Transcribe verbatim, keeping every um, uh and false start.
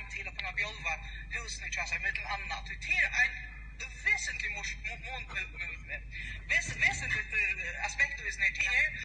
till att kunna bjolva husen i sig med annat. Det är en väsentlig väsentligt aspekt av det är